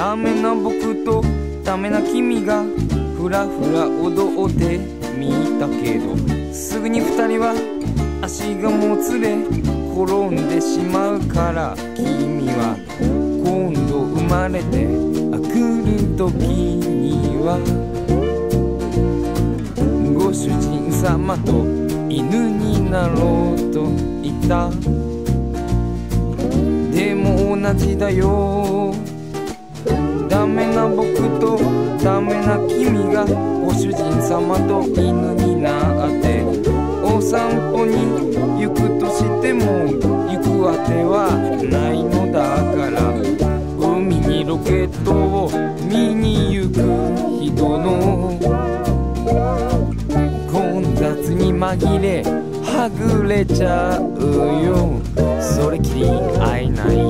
ダメな僕とダメな君がふらふら踊ってみたけど、すぐに二人は足がもつれ転んでしまうから、君は今度生まれて来る時にはご主人様と犬になろうと言った。でも同じだよ、ダメな僕とダメな君がご主人様と犬になってお散歩に行くとしても行くあてはないのだから、海にロケットを見に行く人の混雑に紛れはぐれちゃうよ。それきり会えない